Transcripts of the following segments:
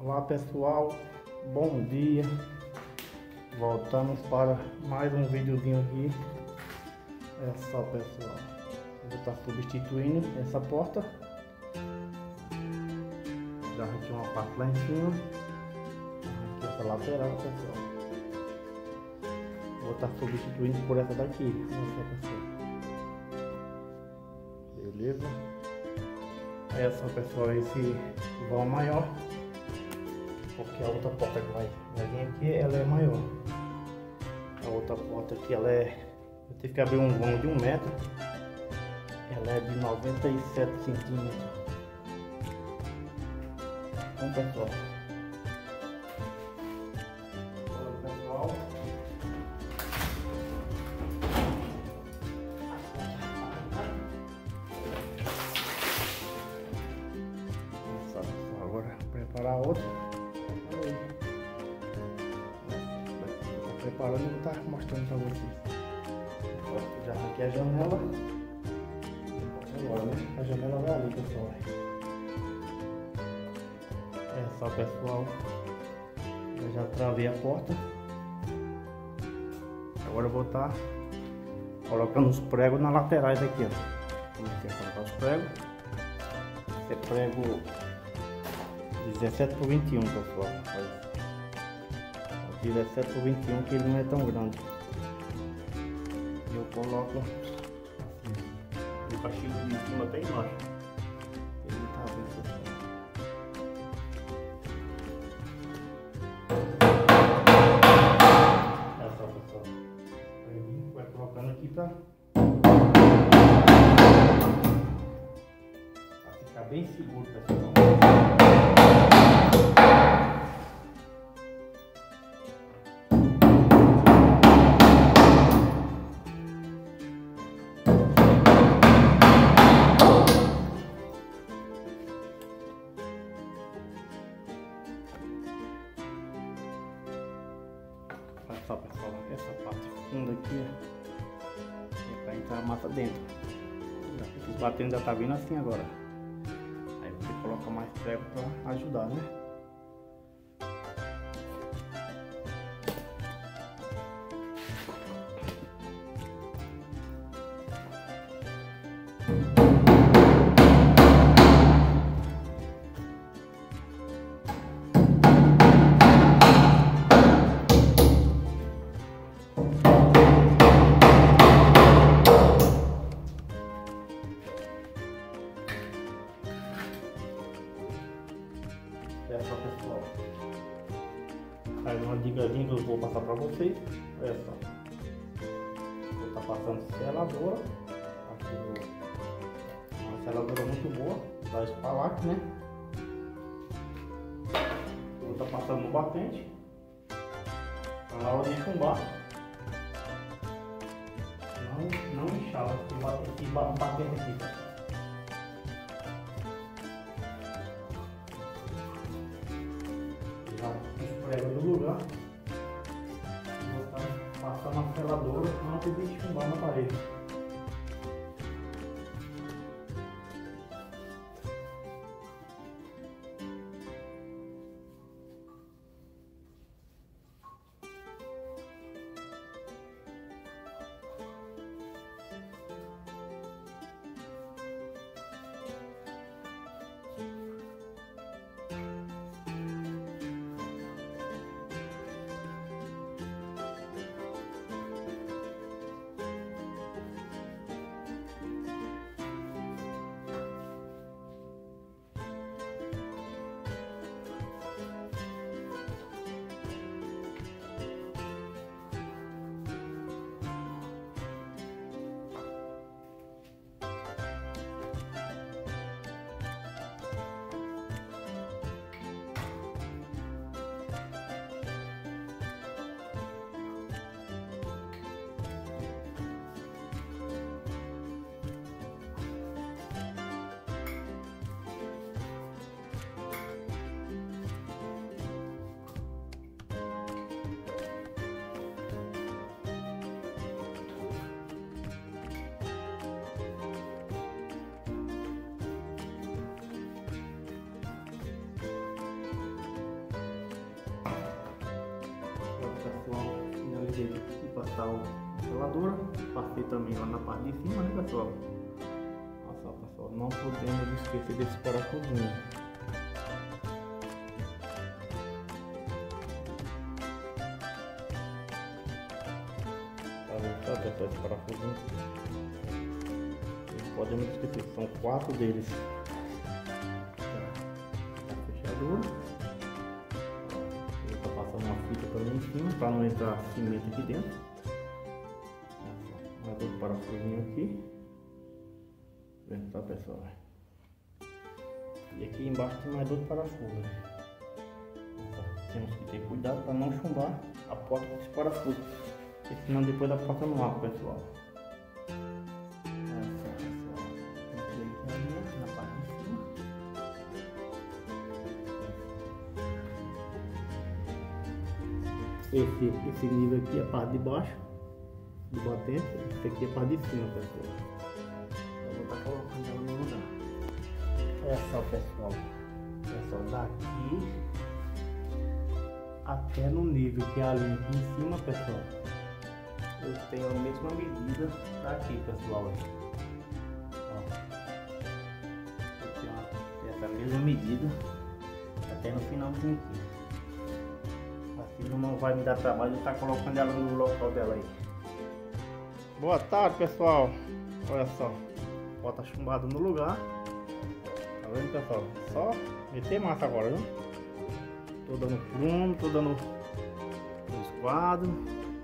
Olá pessoal, bom dia. Voltamos para mais um videozinho aqui. É só pessoal, eu vou estar substituindo essa porta. Já arranquei uma parte lá em cima, arranquei essa lateral pessoal. Vou estar substituindo por essa daqui. Beleza? Essa pessoal, esse vão maior, porque a outra porta que vai vir aqui, ela é maior. A outra porta aqui, ela é, eu tive que abrir um vão de 1 metro, ela é de 97 centímetros. Então pessoal, agora preparar outra. Estou preparando e vou estar mostrando para vocês. Já arranquei a janela. Agora, né? A janela vai ali, pessoal. É só pessoal. Eu já travei a porta. Agora eu vou estar colocando os pregos nas laterais aqui, ó. Comecei a colocar os pregos. Esse é prego 17 por 21, pessoal. 17 por 21, que ele não é tão grande. Eu coloco assim, o cachimbo de cima até embaixo. Ele tá bem, pessoal. É só, pessoal. Vai colocando aqui pra ficar bem seguro, pessoal. Olha só pessoal, essa parte funda aqui é para entrar a massa dentro. Os batendo já tá vindo assim agora. Aí você coloca mais prego para ajudar, né? É só pessoal, aí uma dicasinha que eu vou passar para vocês. Olha só, vou estar passando seladora aqui, uma seladora muito boa da Spalac, né? Vou estar passando no batente na hora de chumbar, não inchar esse batente aqui, pessoal. Os pregos do lugar, vou estar passando a seladora antes de chumbar na parede. dele e passar a seladora. Passei também lá na parte de cima, né, pessoal? Olha só, pessoal, não podemos esquecer desse parafusinho. Tá vendo só, pessoal, esse parafusinho? Não podemos esquecer, são 4 deles. A fechadura. Uma fita também em cima para não entrar cimento aqui dentro. Mais outro parafusinho aqui. Vendo, tá, pessoal? E aqui embaixo tem mais outro parafuso. Temos que ter cuidado para não chumbar a porta desse parafuso, porque senão depois da porta não abre, pessoal. Na parte de cima. Esse nível aqui é a parte de baixo do batente, esse aqui é a parte de cima, pessoal. Eu vou estar colocando ela no lugar. Olha só, pessoal. Olha só, daqui até no nível que é a linha aqui em cima, pessoal, eu tenho a mesma medida daqui, pessoal. Ó, eu tenho essa mesma medida até no finalzinho aqui. Assim não vai me dar trabalho de estar colocando ela no local dela aí. Boa tarde, pessoal. Olha só, bota chumbado no lugar. Tá vendo, pessoal? Só meter massa agora, viu? Tô dando prumo, tô dando esquadro.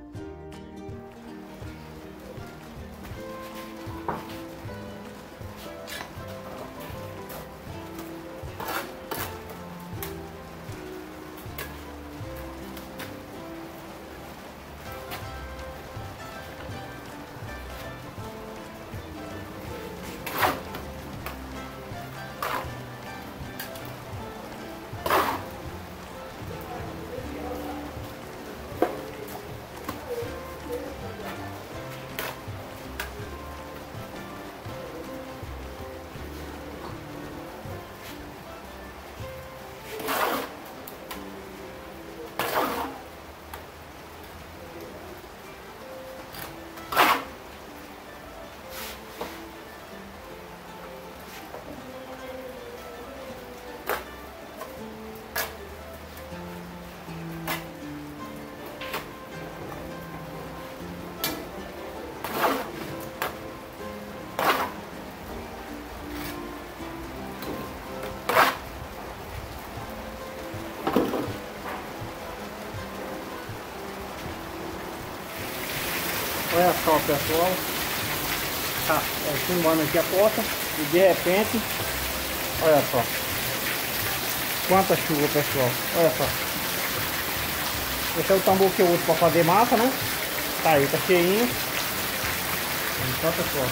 Olha só, pessoal, tá chumbando aqui a porta e de repente, olha só, quanta chuva, pessoal, olha só. Esse é o tambor que eu uso para fazer massa, né? Tá aí, tá cheinho. Olha só, pessoal.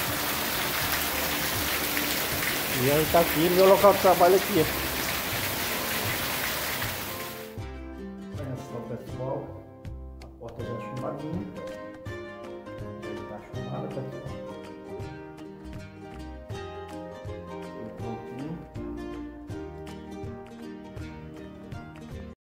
E aí tá aqui, meu local de trabalho aqui. Olha só, pessoal, a porta já chumbadinha. Tá chumbada, pessoal.